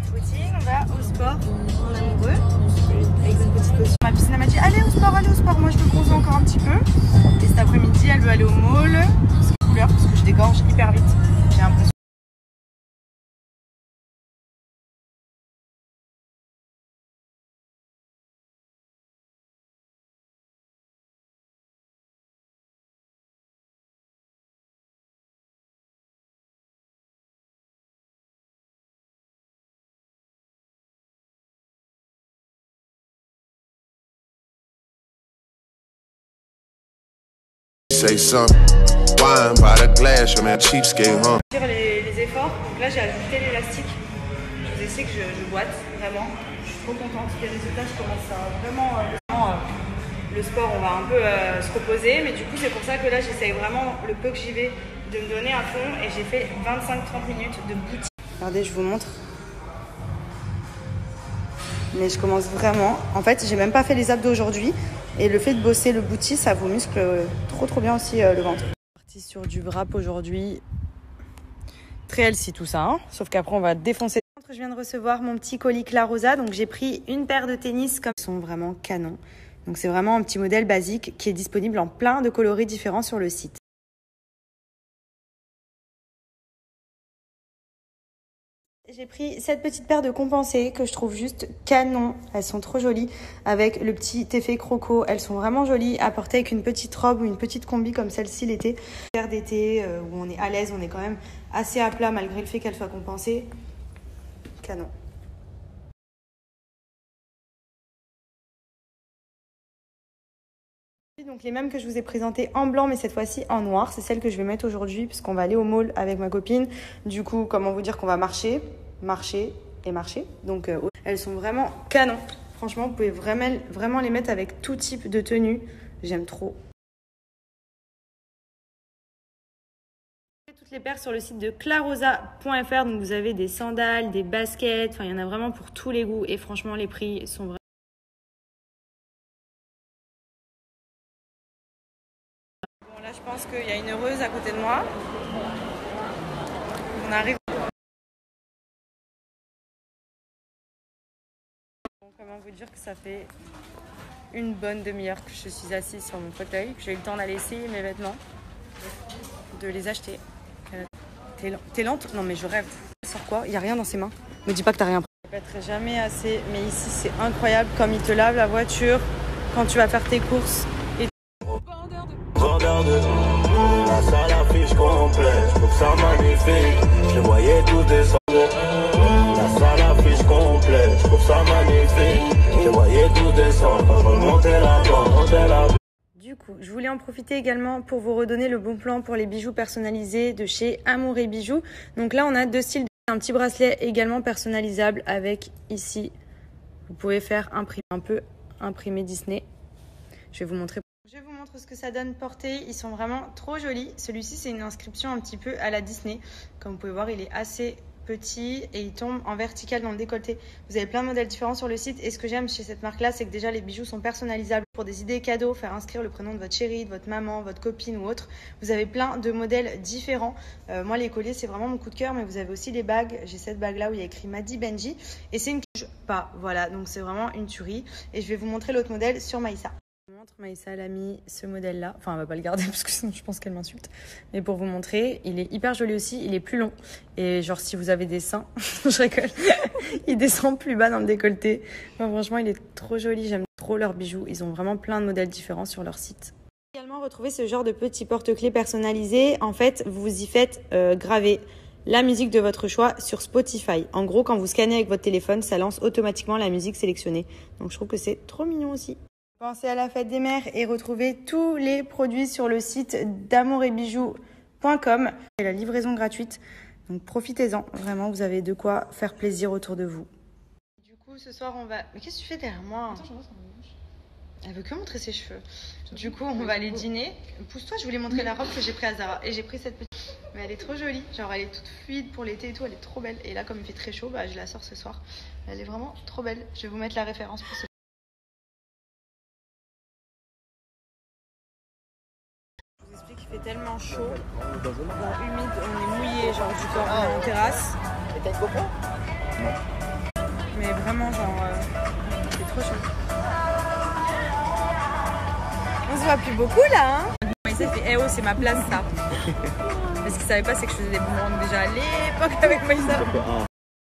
footing, on va au sport en amoureux avec une petite potion. Ma piscine m'a dit allez au sport, allez au sport. Moi je veux bronzer encore un petit peu. Et cet après-midi elle veut aller au mall. Parce que je dégorge hyper vite. J'ai un bon. Say something. Wine by the glass, you're man cheapskate, huh? Les efforts, donc là j'ai ajouté l'élastique. Je sais que je boite vraiment. Je suis trop contente. Les résultats, je commence à vraiment. Le sport, on va un peu se reposer, mais du coup c'est pour ça que là j'essaye vraiment le peu que j'y vais de me donner à fond et j'ai fait 25-30 minutes de booty. Regardez, je vous montre. Mais je commence vraiment. En fait, j'ai même pas fait les abdos aujourd'hui et le fait de bosser le booty, ça vous muscle trop bien aussi le ventre. Parti sur du wrap aujourd'hui. Très healthy tout ça, hein, sauf qu'après on va défoncer. Je viens de recevoir mon petit colis Clarosa, donc j'ai pris une paire de tennis comme ils sont vraiment canons. Donc c'est vraiment un petit modèle basique qui est disponible en plein de coloris différents sur le site. J'ai pris cette petite paire de compensées que je trouve juste canon. Elles sont trop jolies avec le petit effet croco. Elles sont vraiment jolies à porter avec une petite robe ou une petite combi comme celle-ci l'été. Paire d'été où on est à l'aise, on est quand même assez à plat malgré le fait qu'elle soit compensée. Canon. Donc les mêmes que je vous ai présentées en blanc mais cette fois-ci en noir, c'est celle que je vais mettre aujourd'hui puisqu'on va aller au mall avec ma copine. Du coup, comment vous dire qu'on va marcher. Donc elles sont vraiment canon. Franchement, vous pouvez vraiment les mettre avec tout type de tenue. J'aime trop. Toutes les paires sur le site de clarosa.fr. Donc vous avez des sandales, des baskets, enfin il y en a vraiment pour tous les goûts et franchement les prix sont vraiment. Là, je pense qu'il y a une heureuse à côté de moi. On arrive. Bon, comment vous dire que ça fait une bonne demi-heure que je suis assise sur mon fauteuil, que j'ai eu le temps d'aller essayer mes vêtements, de les acheter. T'es lente? Non mais je rêve. Sur quoi? Il n'y a rien dans ses mains. Me dis pas que t'as rien pris. Je ne répéterai jamais assez, mais ici c'est incroyable comme ils te lavent la voiture quand tu vas faire tes courses. Vendeur de la salle affiche complète, je trouve ça magnifique. Je voyais tout descendre. La salle affiche complète, je trouve ça magnifique. Je voyais tout descendre. Je remontais la Du coup, je voulais en profiter également pour vous redonner le bon plan pour les bijoux personnalisés de chez Amour et Bijoux. Donc là, on a deux styles. Un petit bracelet également personnalisable avec ici, vous pouvez faire imprimer Disney. Je vais vous montrer. Je vous montre ce que ça donne porté. Ils sont vraiment trop jolis. Celui-ci, c'est une inscription un petit peu à la Disney. Comme vous pouvez voir, il est assez petit et il tombe en vertical dans le décolleté. Vous avez plein de modèles différents sur le site. Et ce que j'aime chez cette marque-là, c'est que déjà les bijoux sont personnalisables. Pour des idées cadeaux, faire inscrire le prénom de votre chérie, de votre maman, votre copine ou autre. Vous avez plein de modèles différents. Moi, les colliers, c'est vraiment mon coup de cœur. Mais vous avez aussi les bagues. J'ai cette bague-là où il y a écrit Madi Benji. Et c'est une pas. Voilà, donc c'est vraiment une tuerie. Et je vais vous montrer l'autre modèle sur Maïssa. Maïssa elle a mis ce modèle là, enfin elle va pas le garder parce que sinon je pense qu'elle m'insulte, mais pour vous montrer, il est hyper joli aussi, il est plus long et genre si vous avez des seins, je rigole, il descend plus bas dans le décolleté. Enfin, franchement il est trop joli, j'aime trop leurs bijoux, ils ont vraiment plein de modèles différents sur leur site. Également retrouver ce genre de petits porte-clés personnalisés, en fait vous y faites graver la musique de votre choix sur Spotify. En gros quand vous scannez avec votre téléphone, ça lance automatiquement la musique sélectionnée, donc je trouve que c'est trop mignon aussi. Pensez à la fête des mères et retrouvez tous les produits sur le site d'amouretbijoux.com. Et la livraison gratuite, donc profitez-en. Vraiment, vous avez de quoi faire plaisir autour de vous. Du coup, ce soir, on va... Mais qu'est-ce que tu fais derrière moi? Attends, je vois, ça me bouge. Elle veut que montrer ses cheveux. Du coup, on va aller dîner. Pousse-toi, je voulais montrer la robe que j'ai prise à Zara. Et j'ai pris cette petite... Mais elle est trop jolie. Genre, elle est toute fluide pour l'été et tout. Elle est trop belle. Et là, comme il fait très chaud, bah, je la sors ce soir. Elle est vraiment trop belle. Je vais vous mettre la référence pour ce... Il fait tellement chaud, humide, on est mouillé, genre du corps, on est en terrasse. Et t'as une GoPro? Non. Mais vraiment, genre, c'est trop chaud. On se voit plus beaucoup là, hein. Maïssa fait, eh oh, c'est ma place ça. Mais ce qu'il savait pas, c'est que je faisais des boomerangs déjà à l'époque avec Maïssa. Ça fait un.